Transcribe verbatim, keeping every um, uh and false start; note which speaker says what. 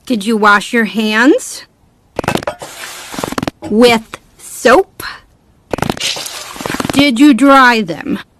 Speaker 1: Did you wash your hands with soap? Did you dry them?